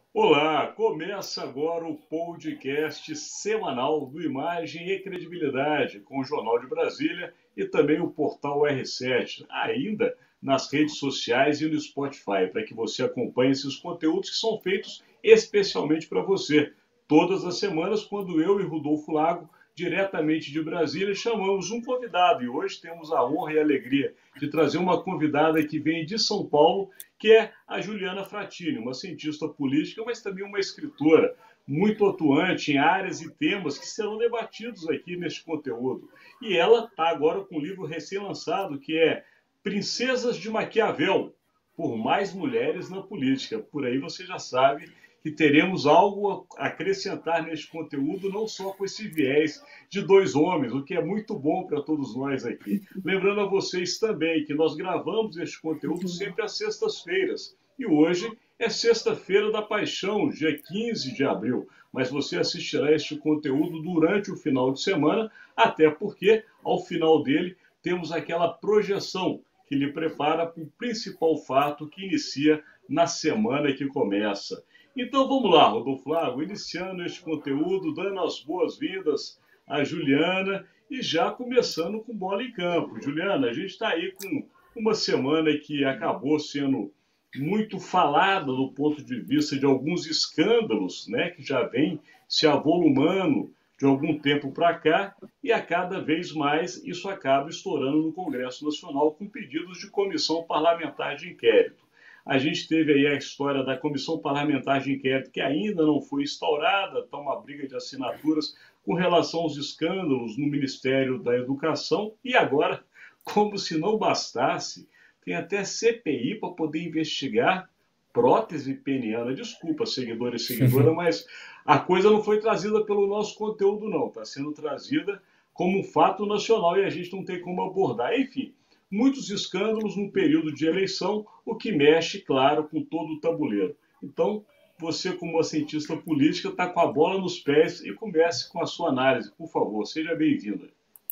Olá, começa agora o podcast semanal do Imagem e Credibilidade, com o Jornal de Brasília e também o portal R7, ainda nas redes sociais e no Spotify, para que você acompanhe esses conteúdos que são feitos especialmente para você. Todas as semanas, quando eu e Rodolfo Lago, diretamente de Brasília, chamamos um convidado. E hoje temos a honra e a alegria de trazer uma convidada que vem de São Paulo, que é a Juliana Frattini, uma cientista política, mas também uma escritora muito atuante em áreas e temas que serão debatidos aqui neste conteúdo. E ela está agora com um livro recém-lançado, que é Princesas de Maquiavel, por mais mulheres na política. Por aí você já sabe que teremos algo a acrescentar neste conteúdo, não só com esse viés de dois homens, o que é muito bom para todos nós aqui. Lembrando a vocês também que nós gravamos este conteúdo sempre às sextas-feiras. E hoje é Sexta-feira da Paixão, dia 15 de abril. Mas você assistirá este conteúdo durante o final de semana, até porque, ao final dele, temos aquela projeção que lhe prepara para o principal fato que inicia na semana que começa. Então vamos lá, Rodolfo Lago, iniciando este conteúdo, dando as boas-vindas à Juliana e já começando com bola em campo. Juliana, a gente está aí com uma semana que acabou sendo muito falada do ponto de vista de alguns escândalos, né, que já vem se avolumando de algum tempo para cá, e a cada vez mais isso acaba estourando no Congresso Nacional com pedidos de comissão parlamentar de inquérito. A gente teve aí a história da comissão parlamentar de inquérito que ainda não foi instaurada, está uma briga de assinaturas com relação aos escândalos no Ministério da Educação, e agora, como se não bastasse, tem até CPI para poder investigar prótese peniana. Desculpa, seguidor e seguidora, mas a coisa não foi trazida pelo nosso conteúdo, não. Está sendo trazida como um fato nacional e a gente não tem como abordar. Enfim, muitos escândalos no período de eleição, o que mexe, claro, com todo o tabuleiro. Então, você, como uma cientista política, está com a bola nos pés e comece com a sua análise. Por favor, seja bem-vinda.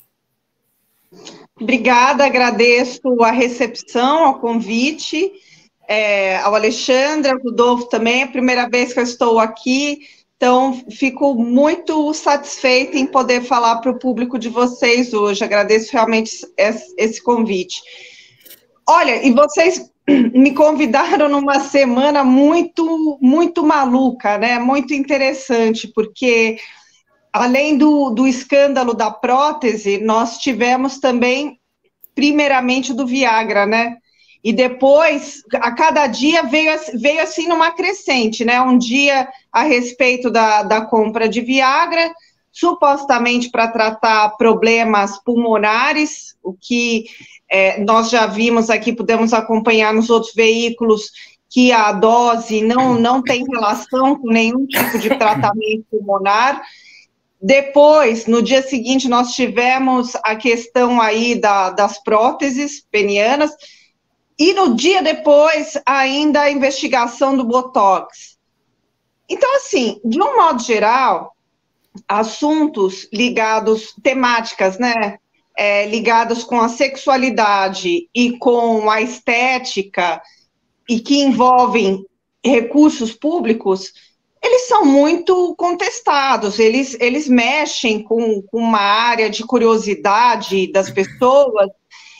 Obrigada, agradeço a recepção, ao convite, ao Alexandre, ao Rodolfo também, é a primeira vez que eu estou aqui, então fico muito satisfeita em poder falar para o público de vocês hoje, agradeço realmente esse convite. Olha, e vocês me convidaram numa semana muito maluca, né, muito interessante, porque além do escândalo da prótese, nós tivemos também, primeiramente, do Viagra, né? E depois, a cada dia veio assim numa crescente, né? Um dia a respeito da compra de Viagra, supostamente para tratar problemas pulmonares, o que nós já vimos aqui, podemos acompanhar nos outros veículos, que a dose não tem relação com nenhum tipo de tratamento pulmonar. Depois, no dia seguinte, nós tivemos a questão aí das próteses penianas, e no dia depois, ainda a investigação do Botox. Então, assim, de um modo geral, assuntos ligados, temáticas, né, ligados com a sexualidade e com a estética, e que envolvem recursos públicos, eles são muito contestados, eles mexem com uma área de curiosidade das pessoas,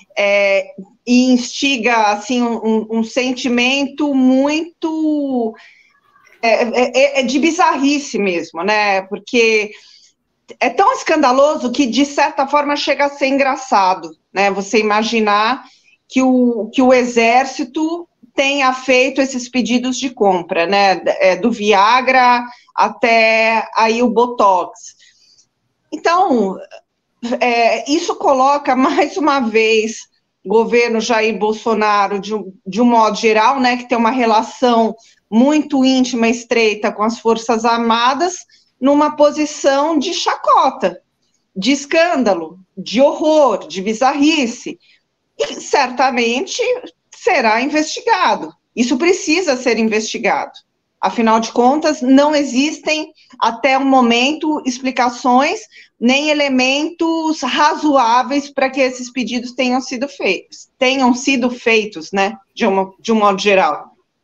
e instiga assim, um sentimento muito de bizarrice mesmo, né? Porque é tão escandaloso que, de certa forma, chega a ser engraçado, né? Você imaginar que o Exército tenha feito esses pedidos de compra, né, do Viagra até aí o Botox. Então, isso coloca, mais uma vez, o governo Jair Bolsonaro, de um modo geral, né, que tem uma relação muito íntima e estreita com as Forças Armadas, numa posição de chacota, de escândalo, de horror, de bizarrice, e certamente será investigado. Isso precisa ser investigado. Afinal de contas, não existem, até o momento, explicações nem elementos razoáveis para que esses pedidos tenham sido feitos, né, de um modo geral.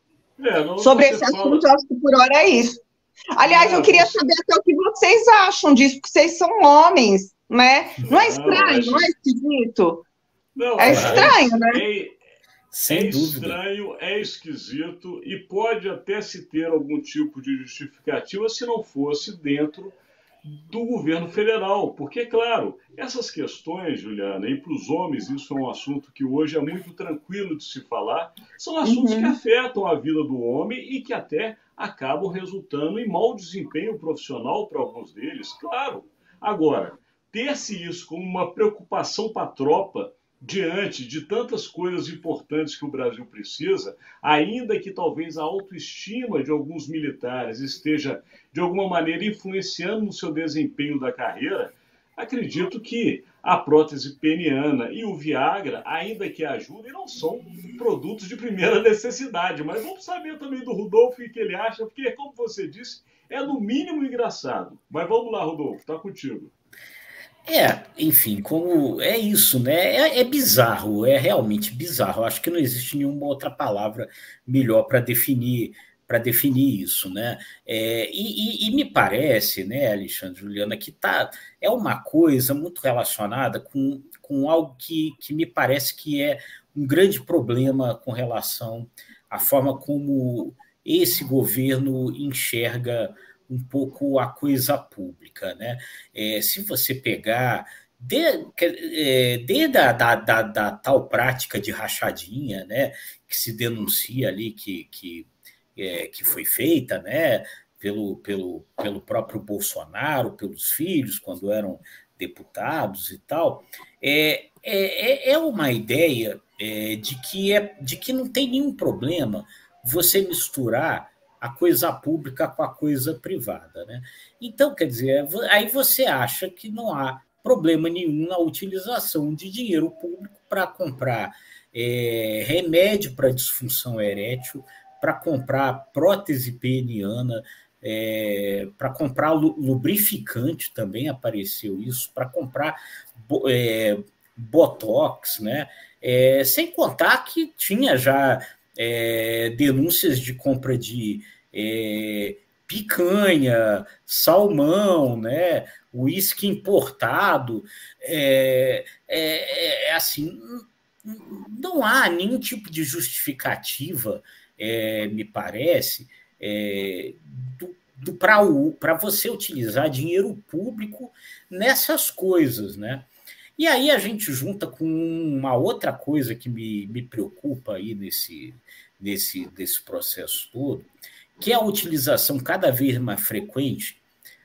Sobre esse assunto, eu acho que por hora é isso. Aliás, eu queria saber até o que vocês acham disso, porque vocês são homens, né? Não é estranho, não é esquisito? Não, é estranho, né? É estranho, é esquisito e pode até se ter algum tipo de justificativa se não fosse dentro do governo federal. Porque, claro, essas questões, Juliana, e para os homens isso é um assunto que hoje é muito tranquilo de se falar, são assuntos que afetam a vida do homem e que até acabam resultando em mau desempenho profissional para alguns deles, claro. Agora, ter-se isso como uma preocupação para a tropa diante de tantas coisas importantes que o Brasil precisa, ainda que talvez a autoestima de alguns militares esteja, de alguma maneira, influenciando no seu desempenho da carreira, acredito que a prótese peniana e o Viagra, ainda que ajudem, não são produtos de primeira necessidade. Mas vamos saber também do Rodolfo o que ele acha, porque, como você disse, é no mínimo engraçado. Mas vamos lá, Rodolfo, está contigo. Enfim, como é isso, né? É bizarro, é realmente bizarro. Acho que não existe nenhuma outra palavra melhor para definir isso, né? E me parece, né, Alexandre, Juliana, que é uma coisa muito relacionada com algo que me parece que é um grande problema com relação à forma como esse governo enxerga um pouco a coisa pública, né? Se você pegar desde da tal prática de rachadinha, né, que se denuncia ali que foi feita, né, pelo próprio Bolsonaro, pelos filhos, quando eram deputados e tal, é uma ideia de que não tem nenhum problema você misturar a coisa pública com a coisa privada, né? Então, quer dizer, aí você acha que não há problema nenhum na utilização de dinheiro público para comprar remédio para disfunção erétil, para comprar prótese peniana, para comprar lubrificante, também apareceu isso, para comprar botox, né? Sem contar que tinha já denúncias de compra de picanha, salmão, né? Uísque importado, assim, não há nenhum tipo de justificativa, me parece, para você utilizar dinheiro público nessas coisas, né? E aí a gente junta com uma outra coisa que me preocupa aí desse processo todo, que é a utilização cada vez mais frequente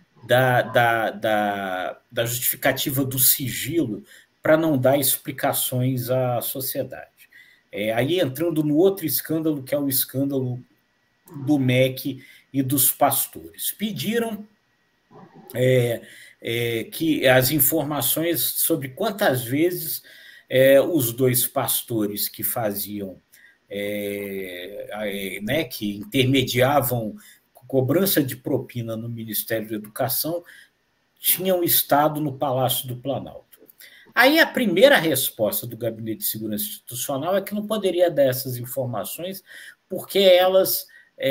da justificativa do sigilo para não dar explicações à sociedade. Aí entrando no outro escândalo, que é o escândalo do MEC e dos pastores. Pediram que as informações sobre quantas vezes os dois pastores que faziam, né, que intermediavam cobrança de propina no Ministério da Educação, tinham estado no Palácio do Planalto. Aí a primeira resposta do Gabinete de Segurança Institucional é que não poderia dar essas informações porque elas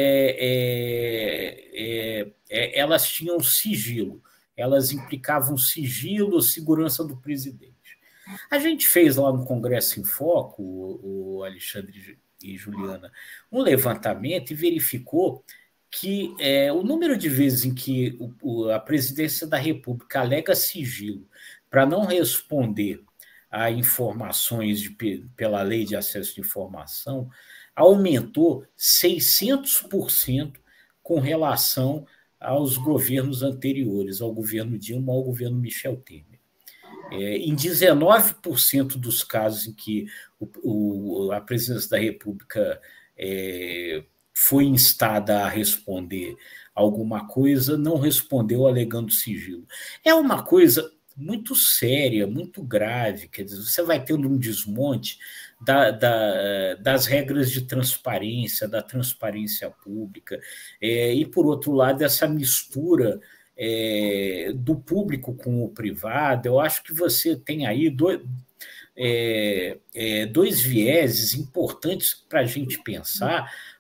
tinham sigilo, elas implicavam sigilo, segurança do presidente. A gente fez lá no Congresso em Foco, o Alexandre e Juliana, um levantamento e verificou que o número de vezes em que a Presidência da República alega sigilo para não responder a informações pela Lei de Acesso de Informação aumentou 600% com relação aos governos anteriores, ao governo Dilma, ao governo Michel Temer. Em 19% dos casos em que a Presidência da República foi instada a responder alguma coisa, não respondeu alegando sigilo. É uma coisa muito séria, muito grave, quer dizer, você vai tendo um desmonte das regras de transparência, da transparência pública, e, por outro lado, essa mistura do público com o privado. Eu acho que você tem aí dois vieses importantes para a gente pensar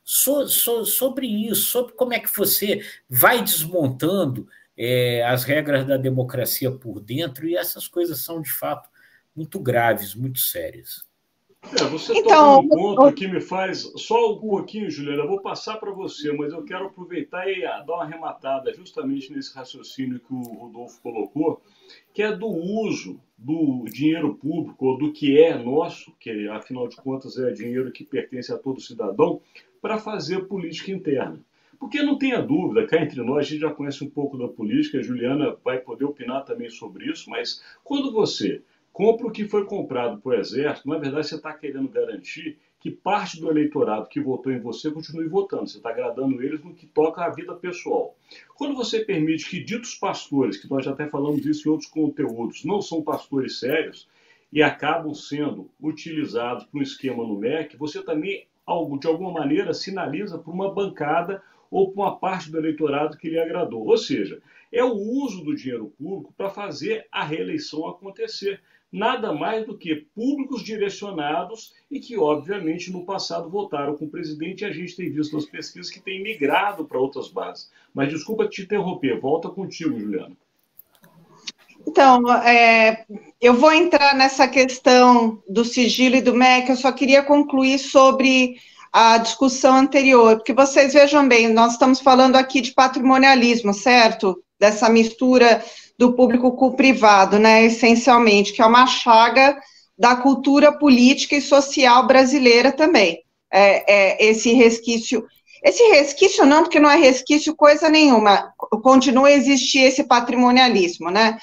sobre isso, sobre como é que você vai desmontando as regras da democracia por dentro, e essas coisas são, de fato, muito graves, muito sérias. Você toca num ponto que me faz só um pouquinho, Juliana. Eu vou passar para você, mas eu quero aproveitar e dar uma arrematada justamente nesse raciocínio que o Rodolfo colocou, que é do uso do dinheiro público, ou do que é nosso, que afinal de contas é dinheiro que pertence a todo cidadão, para fazer política interna. Porque não tenha dúvida, cá entre nós, a gente já conhece um pouco da política, a Juliana vai poder opinar também sobre isso, mas quando você compra o que foi comprado por Exército, na verdade você está querendo garantir que parte do eleitorado que votou em você continue votando. Você está agradando eles no que toca à vida pessoal. Quando você permite que ditos pastores, que nós já até falamos isso em outros conteúdos, não são pastores sérios e acabam sendo utilizados para um esquema no MEC, você também, de alguma maneira, sinaliza para uma bancada ou para uma parte do eleitorado que lhe agradou. Ou seja, é o uso do dinheiro público para fazer a reeleição acontecer. Nada mais do que públicos direcionados e que, obviamente, no passado votaram com o presidente, e a gente tem visto nas pesquisas que tem migrado para outras bases. Mas desculpa te interromper, volta contigo, Juliana. Então, eu vou entrar nessa questão do sigilo e do MEC, eu só queria concluir sobre a discussão anterior, porque vocês vejam bem, nós estamos falando aqui de patrimonialismo, certo? Dessa mistura do público com o privado, né, essencialmente, que é uma chaga da cultura política e social brasileira também. Esse resquício não, porque não é resquício coisa nenhuma, continua a existir esse patrimonialismo, né,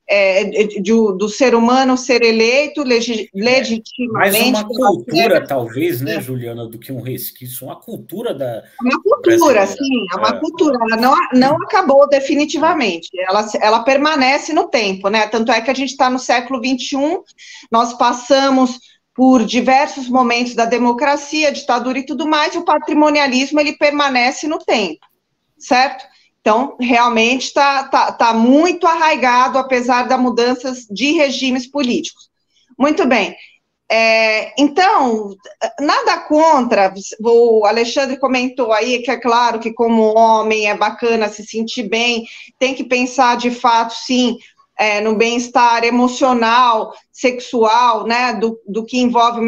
do ser humano ser eleito legitimamente. Mais uma cultura, talvez, né, Juliana, do que um resquício, uma cultura da... Uma cultura, sim, é uma cultura, ela não acabou definitivamente, ela permanece no tempo, né, tanto é que a gente está no século XXI, nós passamos por diversos momentos da democracia, ditadura e tudo mais, e o patrimonialismo, ele permanece no tempo, certo? Então, realmente está muito arraigado, apesar das mudanças de regimes políticos. Muito bem. Então, nada contra, o Alexandre comentou aí que é claro que como homem é bacana se sentir bem, tem que pensar de fato, sim, no bem-estar emocional, sexual, né, do que envolve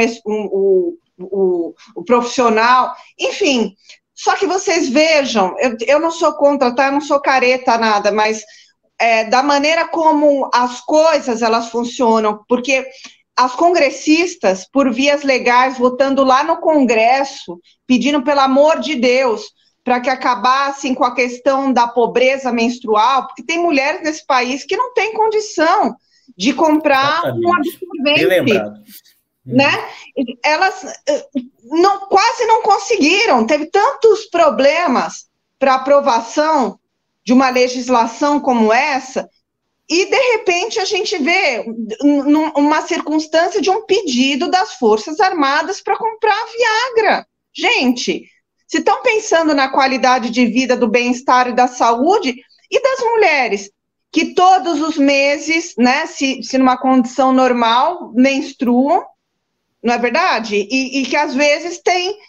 o profissional, enfim. Só que vocês vejam, eu não sou contra, tá? Eu não sou careta, nada, mas da maneira como as coisas, elas funcionam, porque as congressistas, por vias legais, votando lá no Congresso, pedindo, pelo amor de Deus, para que acabassem com a questão da pobreza menstrual, porque tem mulheres nesse país que não têm condição de comprar um absorvente. Né? Elas quase não conseguiram, teve tantos problemas para aprovação de uma legislação como essa, e de repente a gente vê uma circunstância de um pedido das Forças Armadas para comprar Viagra. Gente, se estão pensando na qualidade de vida, do bem-estar e da saúde, e das mulheres que todos os meses, né, se numa condição normal, menstruam, não é verdade? E que às vezes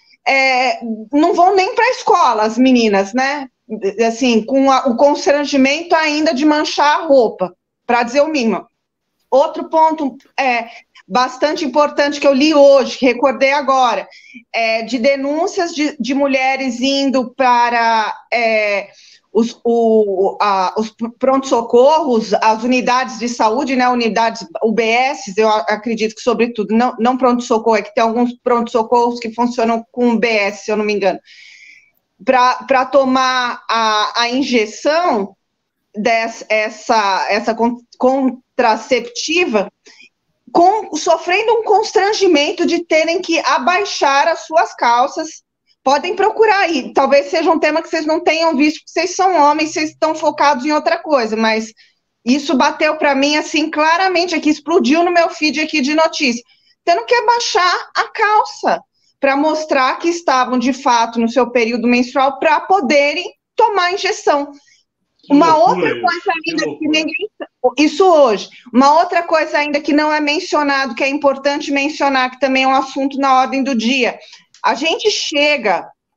não vão nem para a escola, as meninas, né? Assim, com o constrangimento ainda de manchar a roupa, para dizer o mínimo. Outro ponto bastante importante que eu li hoje, que recordei agora, de denúncias de mulheres indo para os pronto-socorros, as unidades de saúde, né, unidades UBS, eu acredito que sobretudo, não pronto-socorro, é que tem alguns pronto-socorros que funcionam com UBS, se eu não me engano, para tomar a injeção essa contraceptiva, sofrendo um constrangimento de terem que abaixar as suas calças. Podem procurar aí, talvez seja um tema que vocês não tenham visto, porque vocês são homens, vocês estão focados em outra coisa, mas isso bateu para mim, assim, claramente, aqui, explodiu no meu feed aqui de notícia, tendo que abaixar a calça, para mostrar que estavam, de fato, no seu período menstrual, para poderem tomar injeção. Uma outra coisa ainda que ninguém... Isso hoje. Uma outra coisa ainda que não é mencionado, que é importante mencionar, que também é um assunto na ordem do dia. A gente chega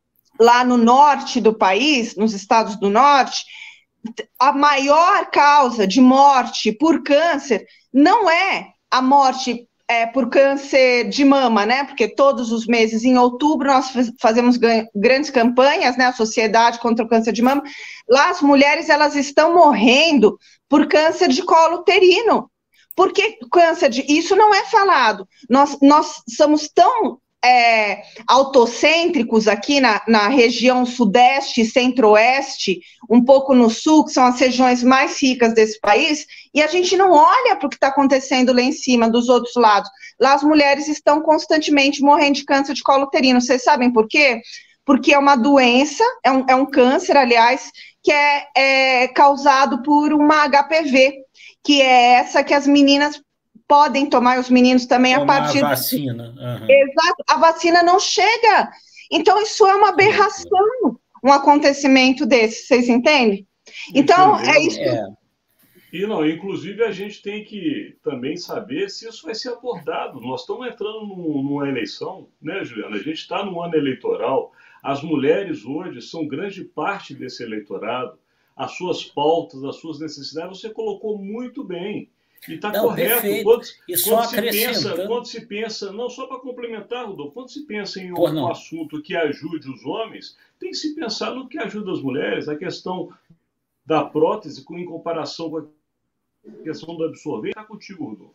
lá no norte do país, nos estados do norte, a maior causa de morte por câncer não é a morte por câncer de mama, né? Porque todos os meses, em outubro, nós fazemos grandes campanhas, né? A Sociedade contra o Câncer de Mama. Lá as mulheres, elas estão morrendo por câncer de colo uterino. Porque isso não é falado. Nós somos tão autocêntricos aqui na região sudeste e centro-oeste, um pouco no sul, que são as regiões mais ricas desse país, e a gente não olha para o que está acontecendo lá em cima, dos outros lados. Lá as mulheres estão constantemente morrendo de câncer de colo uterino. Vocês sabem por quê? Porque é uma doença, é um câncer, aliás, que é causado por uma HPV, que é essa que as meninas podem tomar, os meninos também, a partir da vacina. Uhum. Exato, a vacina não chega. Então, isso é uma aberração, um acontecimento desse, vocês entendem? Então, é isso. E não, inclusive, a gente tem que também saber se isso vai ser abordado. Nós estamos entrando numa eleição, né, Juliana? A gente está num ano eleitoral. As mulheres hoje são grande parte desse eleitorado. As suas pautas, as suas necessidades, você colocou muito bem. E está correto. Quando se pensa, não só para complementar, Rodolfo, quando se pensa em um assunto que ajude os homens, tem que se pensar no que ajuda as mulheres, a questão da prótese em comparação com a questão do absorvente. Está contigo, Rodolfo.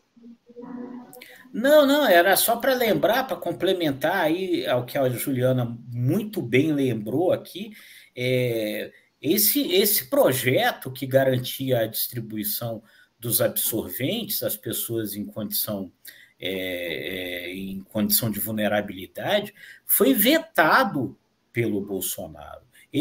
Não, era só para lembrar, para complementar aí ao que a Juliana muito bem lembrou aqui, esse projeto que garantia a distribuição dos absorventes às pessoas em condição de vulnerabilidade foi vetado pelo Bolsonaro.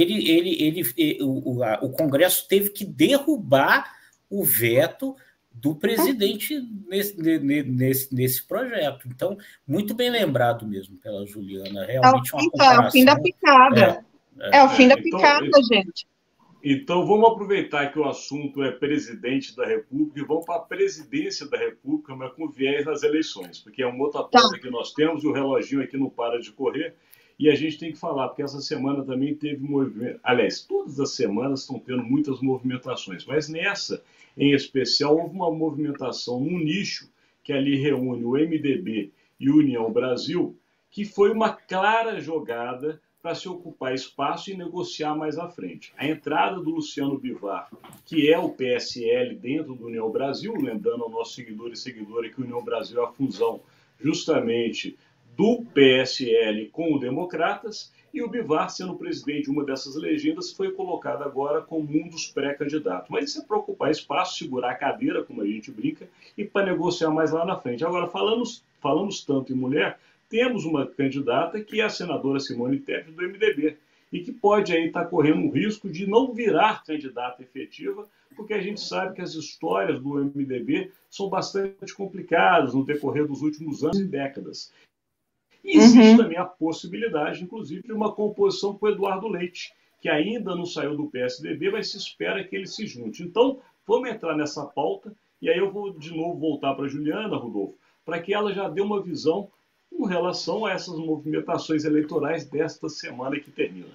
O Congresso teve que derrubar o veto do presidente nesse projeto. Então, muito bem lembrado mesmo pela Juliana. Realmente é o fim da picada. É o fim da picada, gente. Então, vamos aproveitar que o assunto é presidente da República e vamos para a presidência da República, mas com viés nas eleições, porque é uma outra pauta que nós temos e o reloginho aqui não para de correr. E a gente tem que falar, porque essa semana também teve movimento. Aliás, todas as semanas estão tendo muitas movimentações, mas nessa, em especial, houve uma movimentação num nicho que ali reúne o MDB e o União Brasil, que foi uma clara jogada para se ocupar espaço e negociar mais à frente. A entrada do Luciano Bivar, que é o PSL dentro do União Brasil, lembrando ao nosso seguidor e seguidora que o União Brasil é a fusão justamente do PSL com o Democratas, e o Bivar, sendo presidente de uma dessas legendas, foi colocado agora como um dos pré-candidatos. Mas isso é para ocupar espaço, segurar a cadeira, como a gente brinca, e para negociar mais lá na frente. Agora, falamos tanto em mulher, temos uma candidata que é a senadora Simone Tebet, do MDB, e que pode aí estar correndo o risco de não virar candidata efetiva, porque a gente sabe que as histórias do MDB são bastante complicadas no decorrer dos últimos anos e décadas. E existe também a possibilidade, inclusive, de uma composição com o Eduardo Leite, que ainda não saiu do PSDB, mas se espera que ele se junte. Então, vamos entrar nessa pauta, e aí eu vou de novo voltar para a Juliana, Rodolfo, para que ela já dê uma visão com relação a essas movimentações eleitorais desta semana que termina.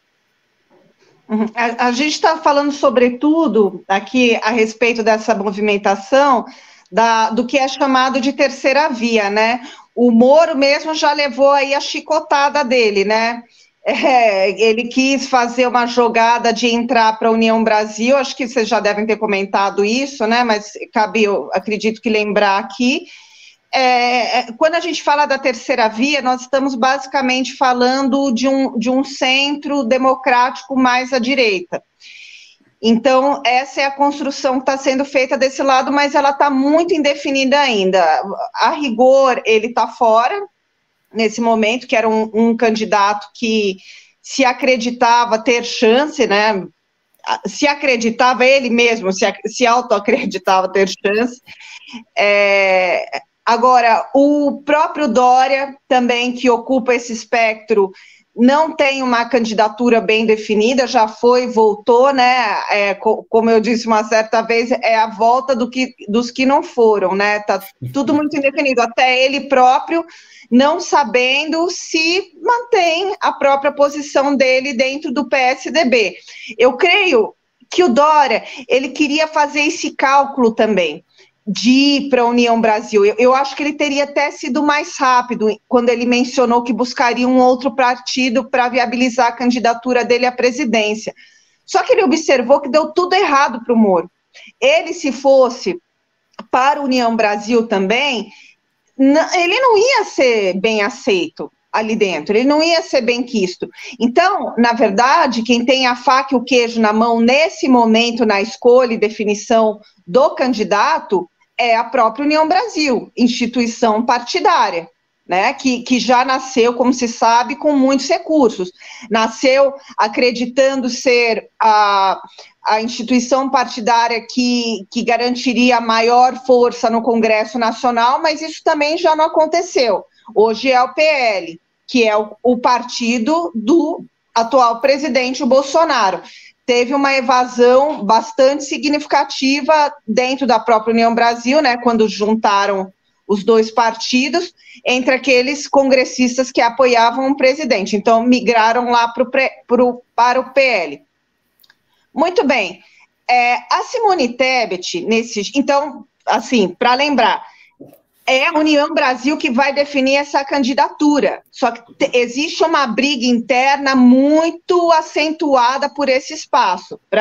A gente está falando, sobretudo, aqui a respeito dessa movimentação, do que é chamado de terceira via, né? O Moro mesmo já levou aí a chicotada dele, né? Ele quis fazer uma jogada de entrar para a União Brasil, acho que vocês já devem ter comentado isso, né? Mas cabe, eu acredito que lembrar aqui. Quando a gente fala da terceira via, nós estamos basicamente falando de um centro democrático mais à direita. Então, essa é a construção que está sendo feita desse lado, mas ela está muito indefinida ainda. A rigor, ele está fora, nesse momento, que era um candidato que se acreditava ter chance, né? Se acreditava, ele mesmo se autoacreditava ter chance. Agora, o próprio Dória, também, que ocupa esse espectro, não tem uma candidatura bem definida, já foi, voltou, né? Como eu disse uma certa vez, é a volta dos que não foram, né? Tá tudo muito indefinido, até ele próprio não sabendo se mantém a própria posição dele dentro do PSDB. Eu creio que o Dória, ele queria fazer esse cálculo também, de ir para a União Brasil. Eu acho que ele teria até sido mais rápido quando ele mencionou que buscaria um outro partido para viabilizar a candidatura dele à presidência. Só que ele observou que deu tudo errado para o Moro. Ele, se fosse para a União Brasil também, ele não ia ser bem aceito ali dentro, ele não ia ser bem quisto. Então, na verdade, quem tem a faca e o queijo na mão nesse momento, na escolha e definição do candidato, é a própria União Brasil, instituição partidária, né, que já nasceu, como se sabe, com muitos recursos. Nasceu acreditando ser a instituição partidária que garantiria maior força no Congresso Nacional, mas isso também já não aconteceu. Hoje é o PL, que é o partido do atual presidente, o Bolsonaro. Teve uma evasão bastante significativa dentro da própria União Brasil, né, quando juntaram os dois partidos, entre aqueles congressistas que apoiavam o presidente. Então, migraram lá para o PL. Muito bem. A Simone Tebet, então, assim, para lembrar, é a União Brasil que vai definir essa candidatura. Só que existe uma briga interna muito acentuada por esse espaço, para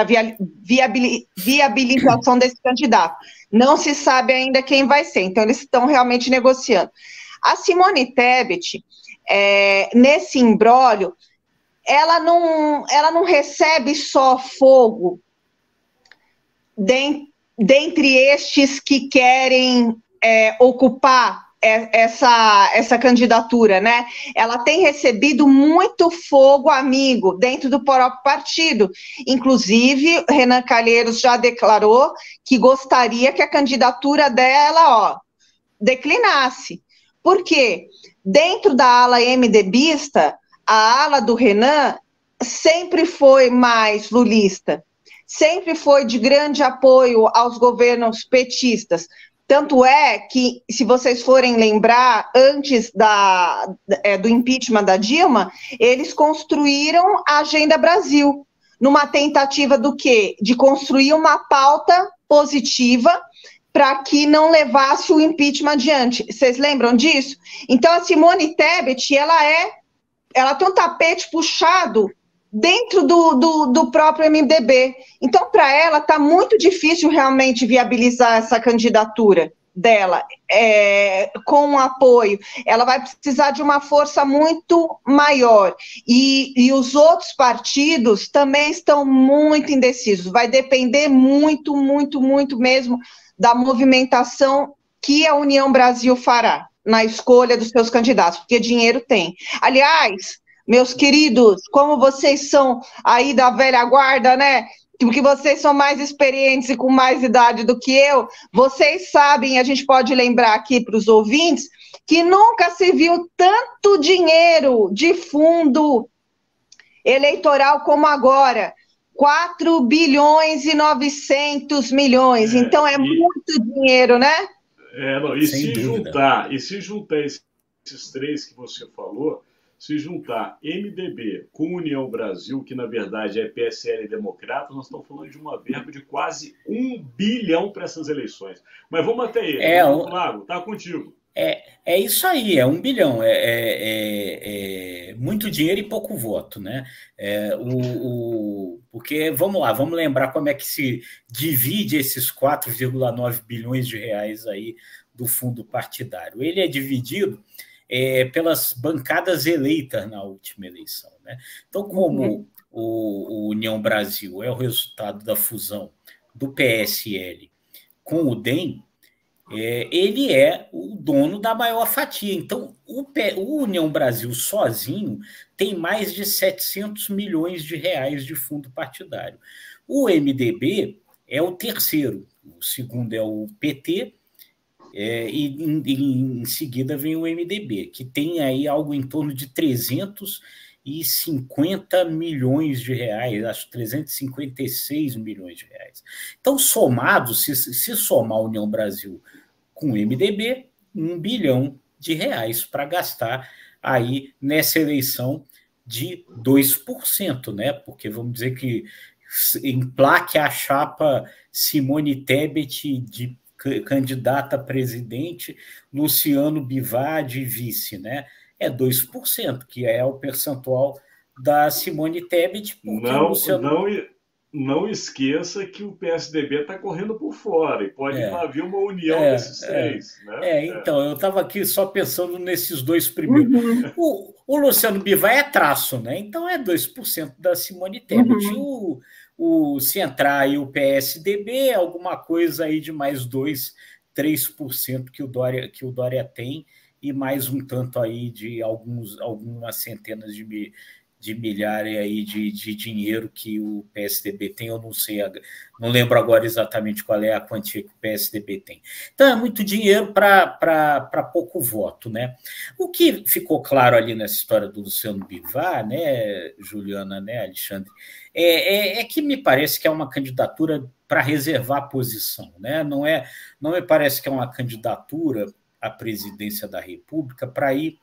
viabilização desse candidato. Não se sabe ainda quem vai ser, então eles estão realmente negociando. A Simone Tebet, nesse imbróglio, ela não recebe só fogo dentre estes que querem ocupar essa candidatura, né? Ela tem recebido muito fogo amigo dentro do próprio partido. Inclusive, Renan Calheiros já declarou que gostaria que a candidatura dela, declinasse. Por quê? Dentro da ala MDBista, a ala do Renan sempre foi mais lulista, sempre foi de grande apoio aos governos petistas. Tanto é que, se vocês forem lembrar, antes do impeachment da Dilma, eles construíram a Agenda Brasil, numa tentativa do quê? De construir uma pauta positiva para que não levasse o impeachment adiante. Vocês lembram disso? Então, a Simone Tebet, ela tem um tapete puxado dentro do próprio MDB. Então, para ela, está muito difícil realmente viabilizar essa candidatura dela, com um apoio. Ela vai precisar de uma força muito maior. E os outros partidos também estão muito indecisos. Vai depender muito, muito, muito mesmo da movimentação que a União Brasil fará na escolha dos seus candidatos, porque dinheiro tem. Aliás, meus queridos, como vocês são aí da velha guarda, né? Porque vocês são mais experientes e com mais idade do que eu, vocês sabem, a gente pode lembrar aqui para os ouvintes, que nunca se viu tanto dinheiro de fundo eleitoral como agora. 4 bilhões e 900 milhões. Então, muito dinheiro, né? E se juntar esses três que você falou, se juntar MDB com União Brasil, que na verdade é PSL e Democratas, nós estamos falando de uma verba de quase 1 bilhão para essas eleições. Mas vamos até ele. Lago, está contigo. É isso aí, é 1 bilhão. É muito dinheiro e pouco voto, né? Porque, vamos lá, vamos lembrar como é que se divide esses 4,9 bilhões de reais aí do fundo partidário. Ele é dividido pelas bancadas eleitas na última eleição, né? Então, como o União Brasil é o resultado da fusão do PSL com o DEM, ele é o dono da maior fatia. Então, o União Brasil sozinho tem mais de 700 milhões de reais de fundo partidário. O MDB é o terceiro, o segundo é o PT, e em seguida vem o MDB, que tem aí algo em torno de 300 350 milhões de reais, acho 356 milhões de reais. Então, somado, se somar a União Brasil com o MDB, 1 bilhão de reais para gastar aí nessa eleição de 2%, né? Porque vamos dizer que emplaque a chapa Simone Tebet de candidata a presidente, Luciano Bivar de vice, né? É 2%, que é o percentual da Simone Tebet. Não esqueça que o PSDB está correndo por fora e pode haver uma união desses três. Né? Então, eu estava aqui só pensando nesses dois primeiros. O Luciano Bivar é traço, né? Então é 2% da Simone Tebet. Se entrar aí o PSDB, alguma coisa aí de mais 2%, 3% que o Dória tem, e mais um tanto aí de algumas centenas de milhares aí de dinheiro que o PSDB tem, eu não sei, não lembro agora exatamente qual é a quantia que o PSDB tem. Então, é muito dinheiro para pouco voto, né? O que ficou claro ali nessa história do Luciano Bivar, né, Juliana, né, Alexandre, é que me parece que é uma candidatura para reservar posição, né? Não me parece que é uma candidatura à presidência da República para ir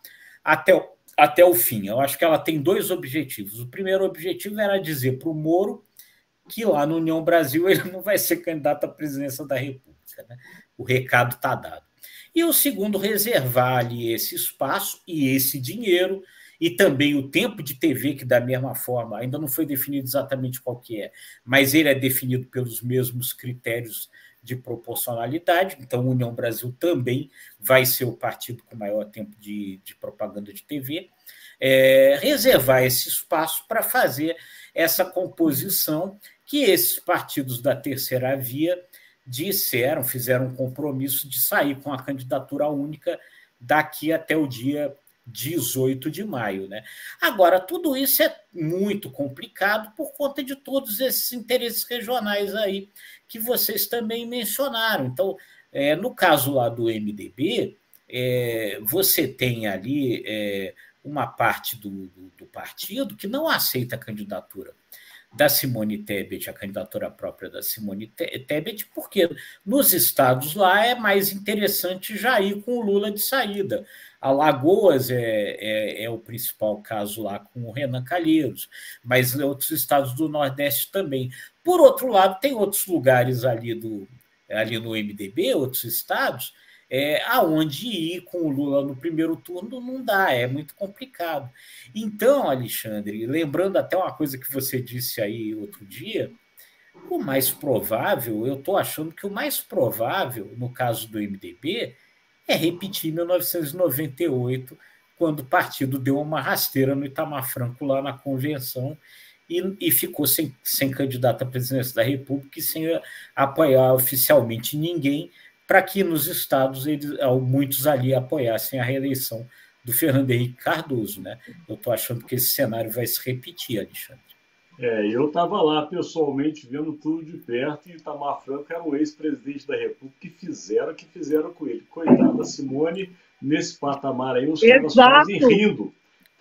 até o fim. Eu acho que ela tem dois objetivos. O primeiro objetivo era dizer para o Moro que lá no União Brasil ele não vai ser candidato à presidência da República, né? O recado está dado. E o segundo, reservar ali esse espaço e esse dinheiro, e também o tempo de TV, que da mesma forma ainda não foi definido exatamente qual que é, mas ele é definido pelos mesmos critérios de proporcionalidade. Então, a União Brasil também vai ser o partido com maior tempo de propaganda de TV. Reservar esse espaço para fazer essa composição que esses partidos da terceira via fizeram um compromisso de sair com a candidatura única daqui até o dia 18 de maio. Né? Agora, tudo isso é muito complicado por conta de todos esses interesses regionais aí que vocês também mencionaram. Então, no caso lá do MDB, você tem ali uma parte do partido que não aceita a candidatura da Simone Tebet, a candidatura própria da Simone Tebet, porque nos estados lá é mais interessante já ir com o Lula de saída. Alagoas é o principal caso lá com o Renan Calheiros, mas outros estados do Nordeste também. Por outro lado, tem outros lugares ali no MDB, outros estados, aonde ir com o Lula no primeiro turno não dá, é muito complicado. Então, Alexandre, lembrando até uma coisa que você disse aí outro dia, o mais provável, eu estou achando que o mais provável, no caso do MDB, é repetir 1998, quando o partido deu uma rasteira no Itamar Franco lá na convenção e ficou sem candidato à presidência da República e sem apoiar oficialmente ninguém, para que nos estados muitos ali apoiassem a reeleição do Fernando Henrique Cardoso. Né? Eu estou achando que esse cenário vai se repetir, Alexandre. Eu estava lá pessoalmente vendo tudo de perto, e Itamar Franco era um ex-presidente da República que fizeram com ele. Coitada da Simone, nesse patamar aí, os caras fazem rindo.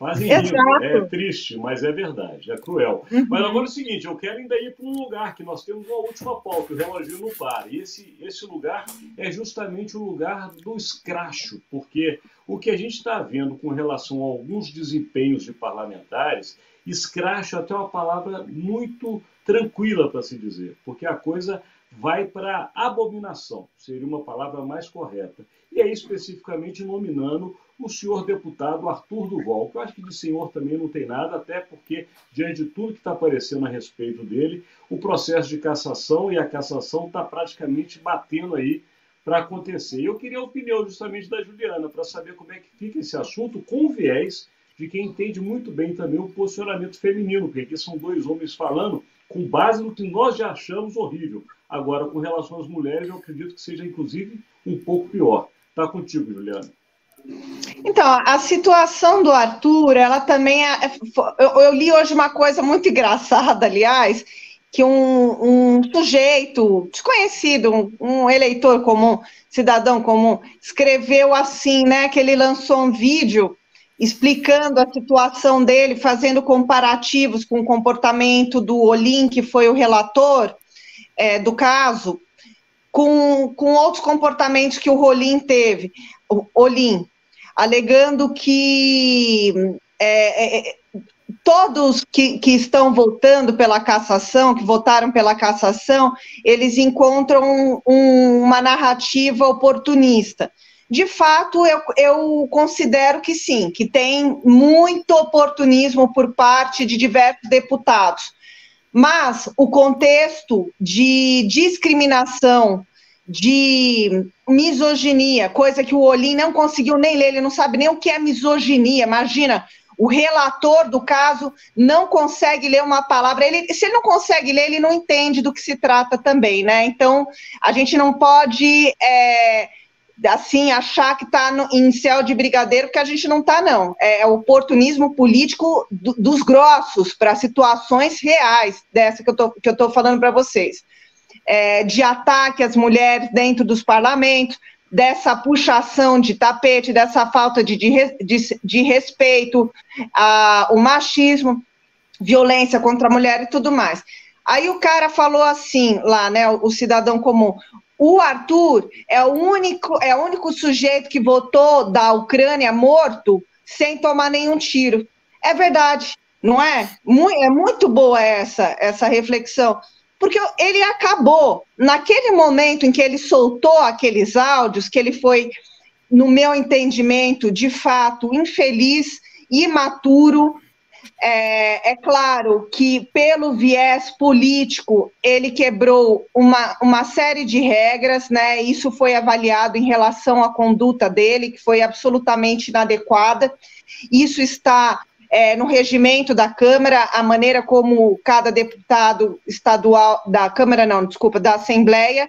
É triste, mas é verdade, é cruel. Mas agora é o seguinte, eu quero ainda ir para um lugar que nós temos uma última pauta, o relógio não para. E esse lugar é justamente o lugar do escracho, porque o que a gente está vendo com relação a alguns desempenhos de parlamentares, escracho é até uma palavra muito tranquila para se dizer, porque a coisa vai para abominação, seria uma palavra mais correta. E aí, especificamente, nominando o senhor deputado Arthur Duval, que eu acho que de senhor também não tem nada, até porque, diante de tudo que está aparecendo a respeito dele, o processo de cassação e a cassação está praticamente batendo aí para acontecer. Eu queria a opinião justamente da Juliana, para saber como é que fica esse assunto com o viés de quem entende muito bem também o posicionamento feminino, porque aqui são dois homens falando com base no que nós já achamos horrível. Agora, com relação às mulheres, eu acredito que seja, inclusive, um pouco pior. Está contigo, Juliana. Então, a situação do Arthur, ela também eu li hoje uma coisa muito engraçada, aliás, que um sujeito desconhecido, um eleitor comum, cidadão comum, escreveu assim, né, que ele lançou um vídeo explicando a situação dele, fazendo comparativos com o comportamento do Olin, que foi o relator do caso, com outros comportamentos que o Olin teve, alegando que todos que estão votando pela cassação, que votaram pela cassação, eles encontram uma narrativa oportunista. De fato, eu considero que sim, que tem muito oportunismo por parte de diversos deputados. Mas o contexto de discriminação, de misoginia, coisa que o Olin não conseguiu nem ler, ele não sabe nem o que é misoginia, imagina, o relator do caso não consegue ler uma palavra, se ele não consegue ler, ele não entende do que se trata também, né? Então, a gente não pode... assim, achar que está em céu de brigadeiro, porque a gente não está, não. É oportunismo político dos grossos para situações reais, dessa que eu tô falando para vocês. De ataque às mulheres dentro dos parlamentos, dessa puxação de tapete, dessa falta de respeito, o machismo, violência contra a mulher e tudo mais. Aí o cara falou assim, lá, né, o cidadão comum, o Arthur é o único sujeito que votou da Ucrânia morto sem tomar nenhum tiro. É verdade, não é? É muito boa essa reflexão, porque ele acabou, naquele momento em que ele soltou aqueles áudios, que ele foi, no meu entendimento, de fato, infeliz, imaturo. É claro que, pelo viés político, ele quebrou uma série de regras, né? Isso foi avaliado em relação à conduta dele, que foi absolutamente inadequada. Isso está no regimento da Câmara, a maneira como cada deputado estadual, da Assembleia,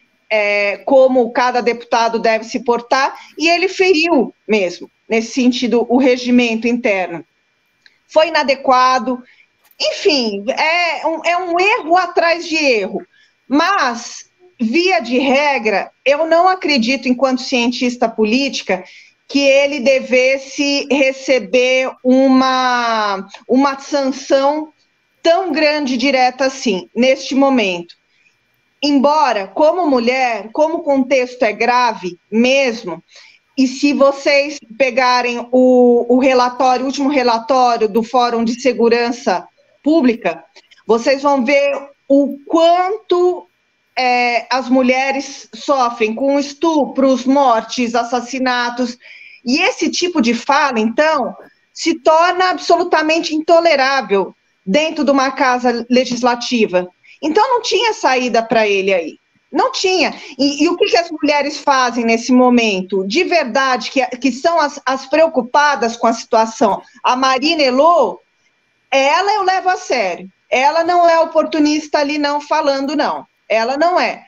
como cada deputado deve se portar, e ele feriu mesmo, nesse sentido, o regimento interno. Foi inadequado, enfim, é um erro atrás de erro, mas, via de regra, eu não acredito, enquanto cientista política, que ele devesse receber uma sanção tão grande, direta assim, neste momento. Embora, como mulher, como o contexto é grave mesmo, e se vocês pegarem o último relatório do Fórum de Segurança Pública, vocês vão ver o quanto as mulheres sofrem com estupros, mortes, assassinatos, e esse tipo de fala, então, se torna absolutamente intolerável dentro de uma casa legislativa. Então, não tinha saída para ele aí. Não tinha. E o que as mulheres fazem nesse momento? De verdade, que são as preocupadas com a situação. A Marina Elô, ela eu levo a sério. Ela não é oportunista ali, não, falando, não. Ela não é.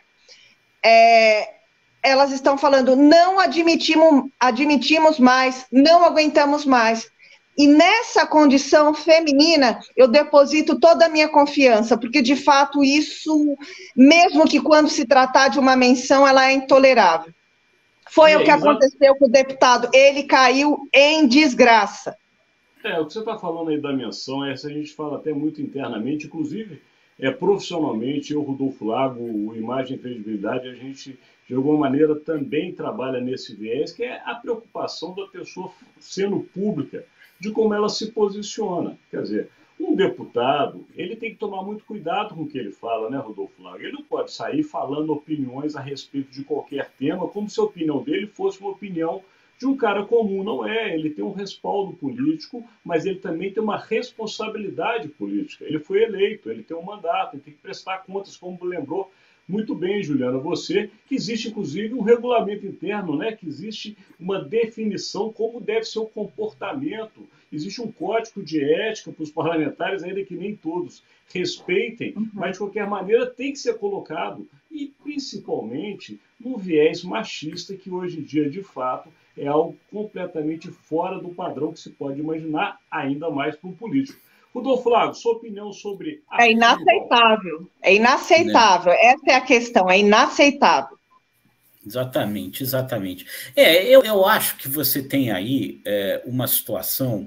Elas estão falando, não admitimos mais, não aguentamos mais. E nessa condição feminina, eu deposito toda a minha confiança, porque, de fato, isso, mesmo que quando se tratar de uma menção, ela é intolerável. Foi o que aconteceu com o deputado, ele caiu em desgraça. O que você está falando aí da menção, essa a gente fala até muito internamente, inclusive, profissionalmente, eu, Rodolfo Lago, o Imagem e Credibilidade, a gente, de alguma maneira, também trabalha nesse viés, que é a preocupação da pessoa sendo pública, de como ela se posiciona. Quer dizer, um deputado, ele tem que tomar muito cuidado com o que ele fala, né, Rodolfo Lago? Ele não pode sair falando opiniões a respeito de qualquer tema, como se a opinião dele fosse uma opinião de um cara comum. Não é, ele tem um respaldo político, mas ele também tem uma responsabilidade política. Ele foi eleito, ele tem um mandato, ele tem que prestar contas, como lembrou muito bem, Juliana, você, que existe inclusive um regulamento interno, né, que existe uma definição como deve ser o comportamento, existe um código de ética para os parlamentares, ainda que nem todos respeitem, mas de qualquer maneira tem que ser colocado, e principalmente no viés machista, que hoje em dia, de fato, é algo completamente fora do padrão que se pode imaginar, ainda mais para um político. Rodolfo Lago, sua opinião sobre... É inaceitável, é inaceitável. Essa é a questão, é inaceitável. Exatamente, exatamente. Eu acho que você tem aí uma situação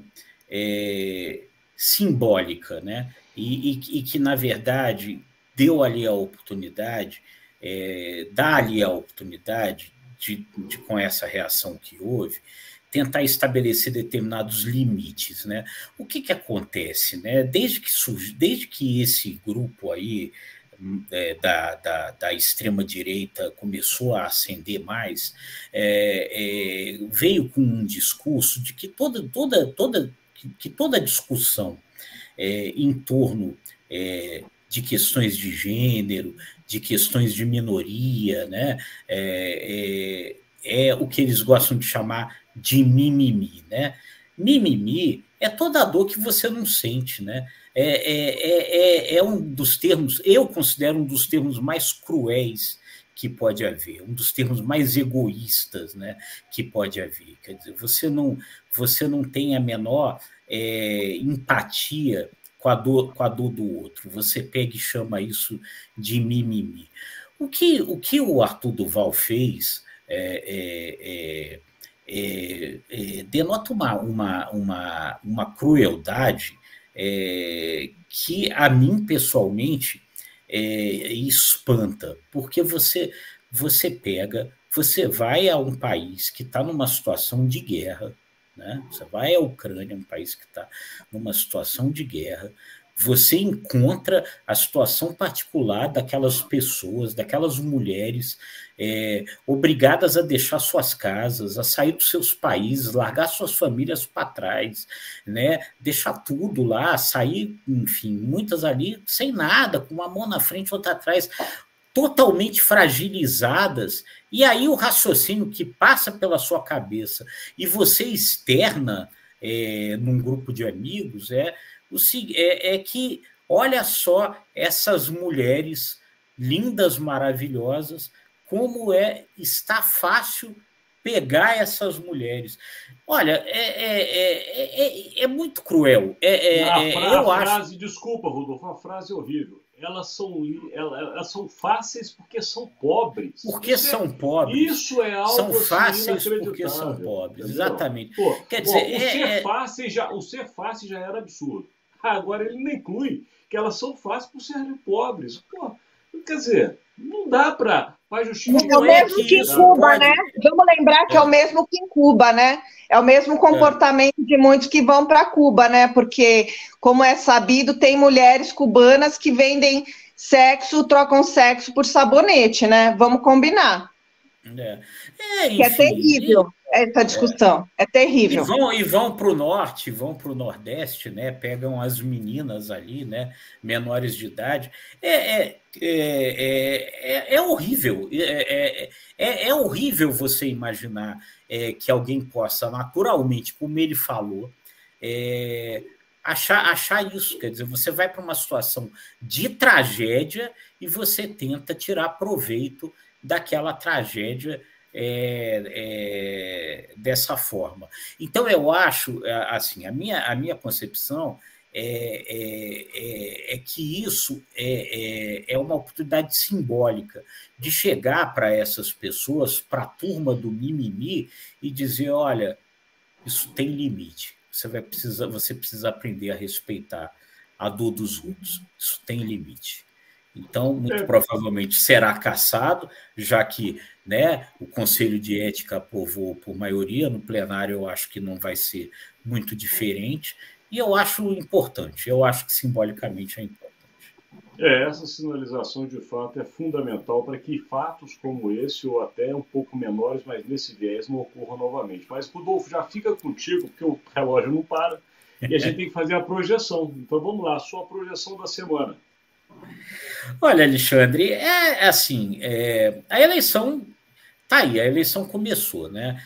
simbólica, né? E que, na verdade, deu ali a oportunidade, dá ali a oportunidade com essa reação que houve, tentar estabelecer determinados limites, né? O que acontece, né? Desde que esse grupo aí da extrema-direita começou a ascender mais, veio com um discurso de que toda discussão em torno de questões de gênero, de questões de minoria, né, é o que eles gostam de chamar de mimimi, né? Mimimi é toda a dor que você não sente, né? É um dos termos, eu considero um dos termos mais cruéis que pode haver, um dos termos mais egoístas, né, que pode haver. Quer dizer, você não tem a menor empatia com a dor do outro. Você pega e chama isso de mimimi. O que o Arthur Duval fez denota uma crueldade que a mim, pessoalmente, espanta, porque você vai a um país que está numa situação de guerra, né? Você vai à Ucrânia, um país que está numa situação de guerra, você encontra a situação particular daquelas pessoas, daquelas mulheres obrigadas a deixar suas casas, a sair dos seus países, largar suas famílias para trás, né? Deixar tudo lá, sair, enfim, muitas ali sem nada, com uma mão na frente e outra atrás, totalmente fragilizadas, e aí o raciocínio que passa pela sua cabeça e você externa num grupo de amigos é que, olha só essas mulheres lindas, maravilhosas, como está fácil pegar essas mulheres. Olha, é muito cruel. Eu acho. Desculpa, Rodolfo, a frase é horrível. Elas são fáceis porque são pobres. Porque são pobres. Isso é algo são fáceis porque são pobres, entendeu? Exatamente. Quer dizer, o ser fácil já era absurdo. Agora ele não inclui que elas são fáceis por serem pobres. Pô, quer dizer, não dá para justificar. É o mesmo que em Cuba, né? Vamos lembrar que é o mesmo que em Cuba, né? É o mesmo comportamento de muitos que vão para Cuba, né? Porque, como é sabido, tem mulheres cubanas que vendem sexo, trocam sexo por sabonete, né? Vamos combinar. Enfim, que é terrível essa discussão, é terrível. E vão para o norte, vão para o nordeste, né? Pegam as meninas ali, né? Menores de idade. É horrível. É horrível você imaginar que alguém possa naturalmente, como ele falou, achar isso. Quer dizer, você vai para uma situação de tragédia e você tenta tirar proveito daquela tragédia dessa forma. Então, eu acho, assim, a minha concepção é que isso é uma oportunidade simbólica de chegar para essas pessoas, para a turma do mimimi, e dizer, olha, isso tem limite. Você precisa aprender a respeitar a dor dos outros. Isso tem limite. Então, muito provavelmente será cassado, já que, né, o Conselho de Ética aprovou por maioria, no plenário eu acho que não vai ser muito diferente, e eu acho importante, eu acho que simbolicamente é importante. Essa sinalização de fato é fundamental para que fatos como esse, ou até um pouco menores, mas nesse viés, não ocorram novamente. Mas, Rodolfo, já fica contigo, porque o relógio não para, e a gente tem que fazer a projeção. Então, vamos lá, a sua projeção da semana. Olha, Alexandre, assim, a eleição está aí, a eleição começou, né?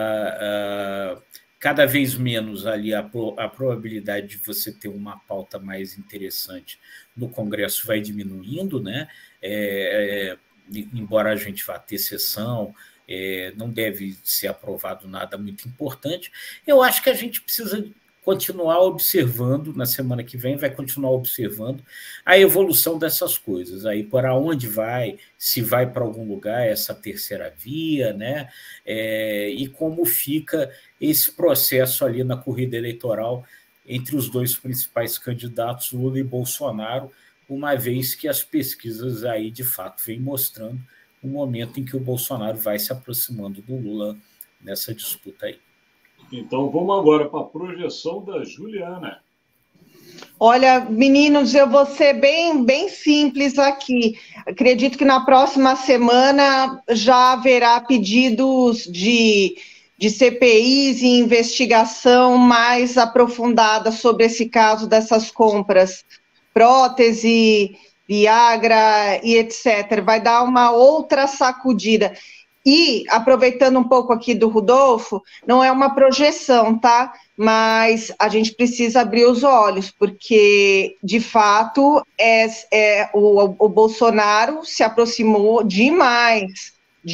Cada vez menos ali a probabilidade de você ter uma pauta mais interessante no Congresso vai diminuindo, né? Embora a gente vá ter sessão, não deve ser aprovado nada muito importante. Eu acho que a gente precisa continuar observando, na semana que vem, vai continuar observando a evolução dessas coisas, aí para onde vai, se vai para algum lugar essa terceira via, né? E como fica esse processo ali na corrida eleitoral entre os dois principais candidatos, Lula e Bolsonaro, uma vez que as pesquisas aí, de fato, vêm mostrando o momento em que o Bolsonaro vai se aproximando do Lula nessa disputa aí. Então, vamos agora para a projeção da Juliana. Olha, meninos, eu vou ser bem simples aqui. Acredito que na próxima semana já haverá pedidos de CPIs e investigação mais aprofundada sobre esse caso dessas compras, prótese, Viagra e etc. Vai dar uma outra sacudida. E, aproveitando um pouco aqui do Rodolfo, não é uma projeção, tá? Mas a gente precisa abrir os olhos, porque, de fato, o Bolsonaro se aproximou demais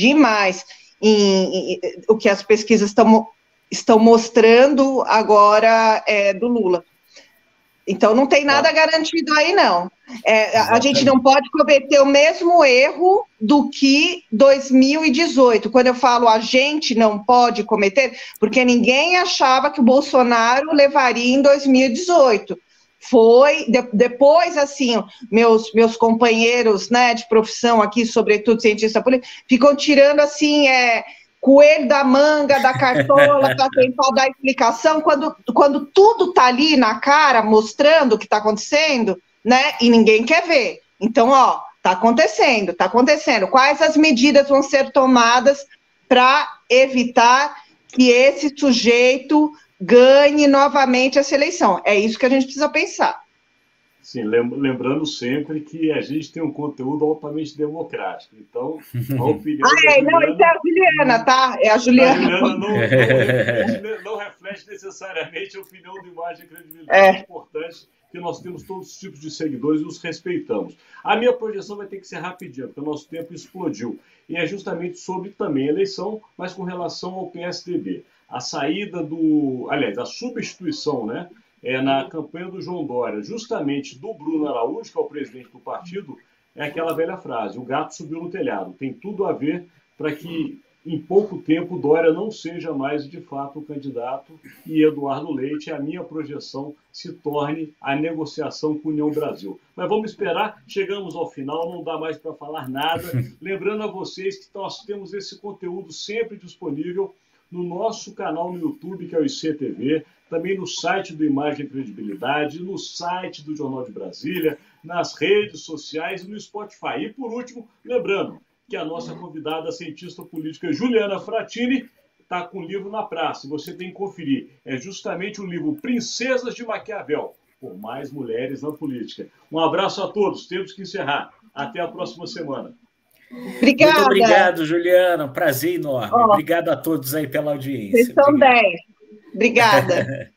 o que as pesquisas estão mostrando agora do Lula. Então, não tem nada garantido aí, não. A gente não pode cometer o mesmo erro do que 2018. Quando eu falo a gente não pode cometer, porque ninguém achava que o Bolsonaro levaria em 2018. Foi, depois, assim, meus companheiros, né, de profissão aqui, sobretudo cientista político, ficam tirando, assim, coelho da manga, da cartola, para tentar dar explicação, quando tudo está ali na cara, mostrando o que está acontecendo, né? E ninguém quer ver. Então, está acontecendo. Quais as medidas vão ser tomadas para evitar que esse sujeito ganhe novamente essa eleição? É isso que a gente precisa pensar. Sim, lembrando sempre que a gente tem um conteúdo altamente democrático. Então, a opinião da Juliana... Não, isso é a Juliana, tá? É a Juliana. A Juliana não reflete necessariamente a opinião do Imagem e Credibilidade. É importante que nós temos todos os tipos de seguidores e os respeitamos. A minha projeção vai ter que ser rapidinha, porque o nosso tempo explodiu. E é justamente sobre também a eleição, mas com relação ao PSDB. A saída a substituição, né? Na campanha do João Dória, justamente do Bruno Araújo, que é o presidente do partido, é aquela velha frase, o gato subiu no telhado. Tem tudo a ver para que, em pouco tempo, Dória não seja mais, de fato, o candidato e Eduardo Leite, a minha projeção, se torne a negociação com a União Brasil. Mas vamos esperar, chegamos ao final, não dá mais para falar nada. Lembrando a vocês que nós temos esse conteúdo sempre disponível no nosso canal no YouTube, que é o ICTV, também no site do Imagem e Credibilidade, no site do Jornal de Brasília, nas redes sociais e no Spotify. E, por último, lembrando que a nossa convidada, a cientista política Juliana Frattini, está com o livro na praça. Você tem que conferir. É justamente o livro Princesas de Maquiavel, por mais mulheres na política. Um abraço a todos. Temos que encerrar. Até a próxima semana. Obrigada. Muito obrigado, Juliana. Um prazer enorme. Obrigado a todos aí pela audiência. Vocês são 10. Obrigada.